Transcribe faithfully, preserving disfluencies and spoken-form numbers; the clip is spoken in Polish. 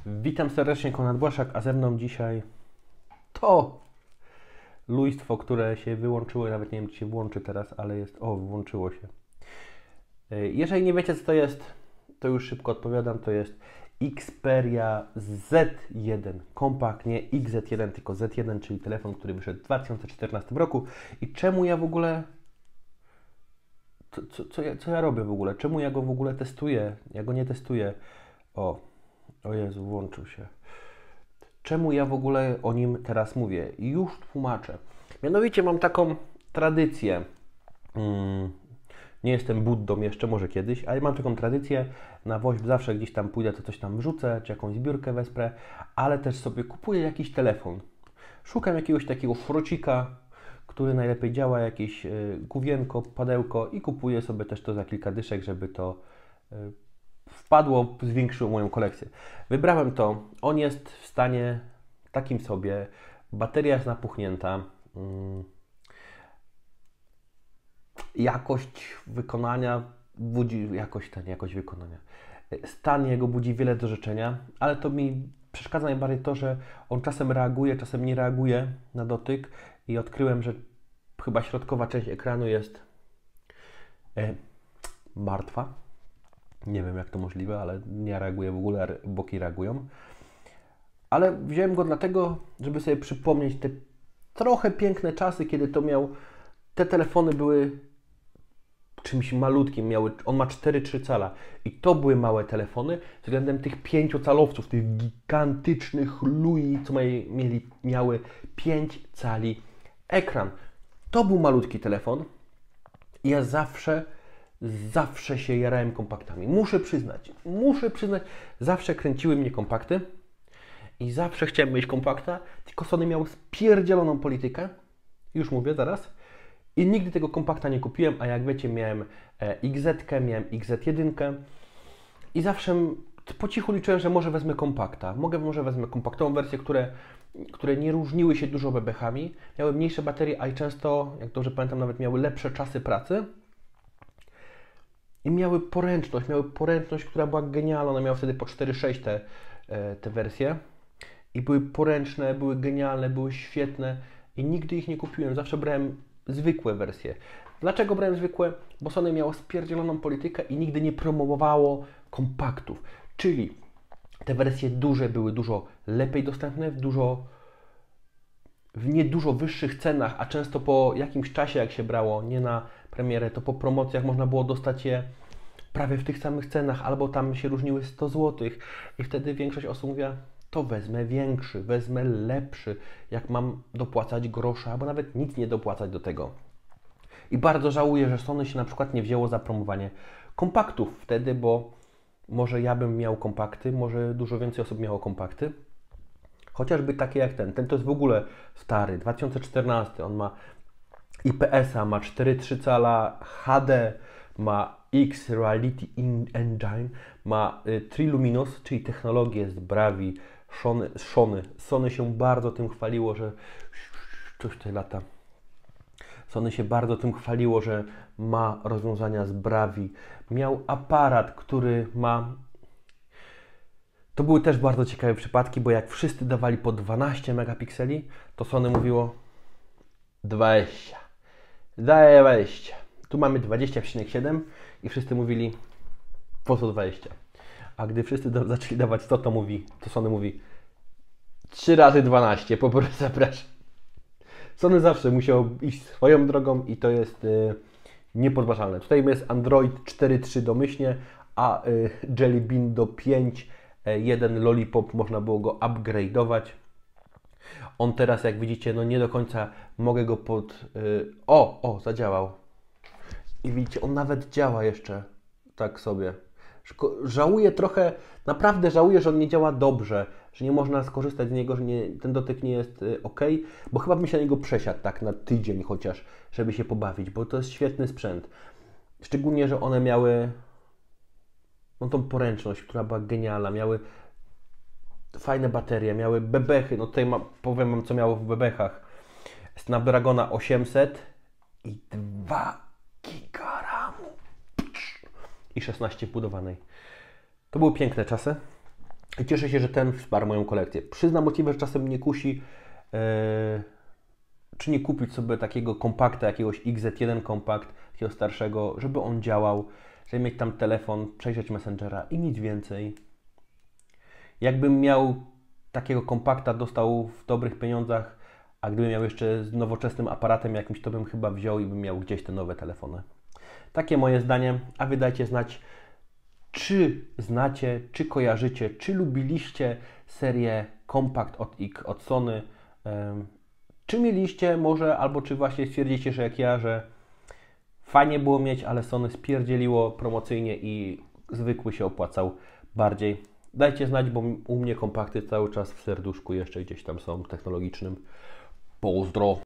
Witam serdecznie, Konrad Błaszczak, a ze mną dzisiaj to lujstwo, które się wyłączyło, nawet nie wiem, czy się włączy teraz, ale jest, o, włączyło się. Jeżeli nie wiecie, co to jest, to już szybko odpowiadam, to jest Xperia Z jeden Compact, nie X Z jeden, tylko Z jeden, czyli telefon, który wyszedł w dwa tysiące czternastym roku. I czemu ja w ogóle, co, co, co, ja, co ja robię w ogóle, czemu ja go w ogóle testuję, ja go nie testuję, o, o Jezu, włączył się. Czemu ja w ogóle o nim teraz mówię? Już tłumaczę. Mianowicie mam taką tradycję. Hmm, nie jestem Buddą jeszcze, może kiedyś, ale mam taką tradycję. Na Woźb zawsze gdzieś tam pójdę, to coś tam wrzucę, czy jakąś zbiórkę wesprę, ale też sobie kupuję jakiś telefon. Szukam jakiegoś takiego frocika, który najlepiej działa, jakieś y, główienko, padełko i kupuję sobie też to za kilka dyszek, żeby to y, wpadło, zwiększyło moją kolekcję. Wybrałem to. On jest w stanie takim sobie. Bateria jest napuchnięta. Hmm. Jakość wykonania budzi, jakość ten, jakość wykonania. Stan jego budzi wiele do życzenia, ale to mi przeszkadza najbardziej to, że on czasem reaguje, czasem nie reaguje na dotyk i odkryłem, że chyba środkowa część ekranu jest e, martwa. Nie wiem, jak to możliwe, ale nie reaguje w ogóle, boki reagują. Ale wziąłem go dlatego, żeby sobie przypomnieć te trochę piękne czasy, kiedy to miał, te telefony były czymś malutkim, miały, on ma cztery trzy cala i to były małe telefony względem tych pięciocalowców, tych gigantycznych lui, co mieli, miały pięć cali ekran. To był malutki telefon i ja zawsze, zawsze się jarałem kompaktami. Muszę przyznać, muszę przyznać, zawsze kręciły mnie kompakty i zawsze chciałem mieć kompakta, tylko Sony miał spierdzieloną politykę, już mówię zaraz, i nigdy tego kompakta nie kupiłem, a jak wiecie, miałem X Z, miałem X Z jeden i zawsze po cichu liczyłem, że może wezmę kompakta. Mogę, może wezmę kompaktową wersję, które, które nie różniły się dużo bebechami, miały mniejsze baterie, a i często, jak dobrze pamiętam, nawet miały lepsze czasy pracy. I miały poręczność, miały poręczność, która była genialna. One miały wtedy po cztery sześć te, te wersje. I były poręczne, były genialne, były świetne. I nigdy ich nie kupiłem. Zawsze brałem zwykłe wersje. Dlaczego brałem zwykłe? Bo Sony miało spierdzieloną politykę i nigdy nie promowało kompaktów. Czyli te wersje duże były dużo lepiej dostępne, w dużo w nie dużo wyższych cenach, a często po jakimś czasie, jak się brało, nie na premierę, to po promocjach można było dostać je prawie w tych samych cenach, albo tam się różniły sto złotych i wtedy większość osób mówiła, to wezmę większy, wezmę lepszy, jak mam dopłacać grosza, albo nawet nic nie dopłacać do tego. I bardzo żałuję, że Sony się na przykład nie wzięło za promowanie kompaktów wtedy, bo może ja bym miał kompakty, może dużo więcej osób miało kompakty. Chociażby takie jak ten. Ten to jest w ogóle stary, dwa tysiące czternasty. On ma I P S-a, ma cztery trzy cala, H D, ma X Reality Engine, ma y, Triluminos, czyli technologię z Bravi, Sony, Sony. Sony się bardzo tym chwaliło, że coś tutaj lata. Sony się bardzo tym chwaliło, że ma rozwiązania z Bravi. Miał aparat, który ma... To były też bardzo ciekawe przypadki, bo jak wszyscy dawali po dwanaście megapikseli, to Sony mówiło dwadzieścia. Daję dwadzieścia. Tu mamy dwadzieścia przecinek siedem i wszyscy mówili po co dwadzieścia. A gdy wszyscy do, zaczęli dawać sto, to mówi, to Sony mówi trzy razy dwanaście, po prostu zapraszam. Sony zawsze musiał iść swoją drogą i to jest y, niepodważalne. Tutaj jest Android cztery trzy domyślnie, a y, Jelly Bean do pięć jeden Lollipop można było go upgrade'ować. On teraz, jak widzicie, no nie do końca mogę go pod... Yy, o, o, zadziałał. I widzicie, on nawet działa jeszcze tak sobie. Szko żałuję trochę, naprawdę żałuję, że on nie działa dobrze, że nie można skorzystać z niego, że nie, ten dotyk nie jest yy, ok, bo chyba bym się na niego przesiadł tak na tydzień chociaż, żeby się pobawić, bo to jest świetny sprzęt. Szczególnie, że one miały no, tą poręczność, która była genialna, miały fajne baterie, miały bebechy, no tutaj ma, powiem Wam, co miało w bebechach. Snapdragona osiemset i dwa giga ramu i szesnaście budowanej. To były piękne czasy. I cieszę się, że ten wsparł moją kolekcję. Przyznam możliwe, że czasem mnie kusi, yy, czy nie kupić sobie takiego kompakta, jakiegoś X Z jeden kompakt, takiego starszego, żeby on działał, żeby mieć tam telefon, przejrzeć Messengera i nic więcej. Jakbym miał takiego kompakta, dostał w dobrych pieniądzach, a gdybym miał jeszcze z nowoczesnym aparatem jakimś, to bym chyba wziął i bym miał gdzieś te nowe telefony. Takie moje zdanie, a wy dajcie znać, czy znacie, czy kojarzycie, czy lubiliście serię Compact od, od Sony, um, czy mieliście może, albo czy właśnie stwierdzicie, że jak ja, że fajnie było mieć, ale Sony spierdzieliło promocyjnie i zwykły się opłacał bardziej. Dajcie znać, bo u mnie kompakty cały czas w serduszku jeszcze gdzieś tam są technologicznym. Pozdro!